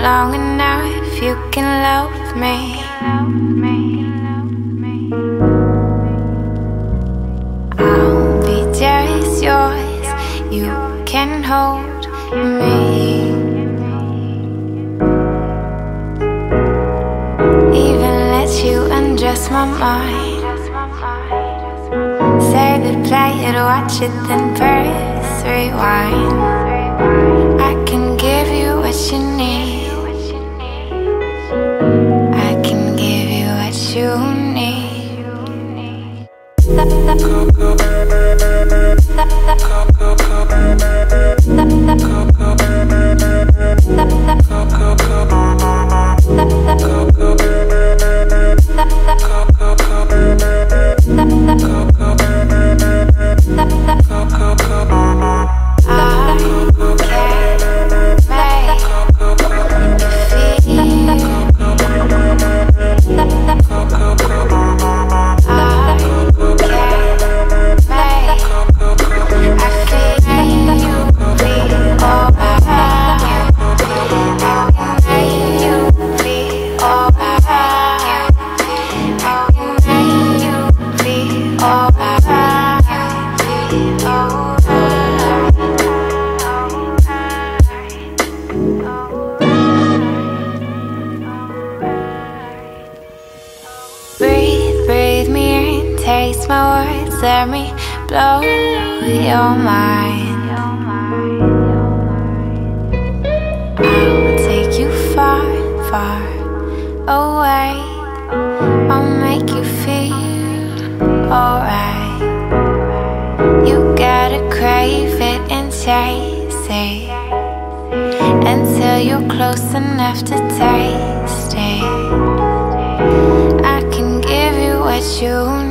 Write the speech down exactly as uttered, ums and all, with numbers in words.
long enough, you can love me. I'll be just yours, you can hold me. Even let you undress my mind. Save it, play it, watch it, then press rewind. I can give you what you need. I can give you what you need. Breathe, breathe me in, taste my words, let me blow your mind. I'll take you far, far away. I'll make you feel alright. You gotta crave it and chase it until you're close enough to taste it. I can give you what you need.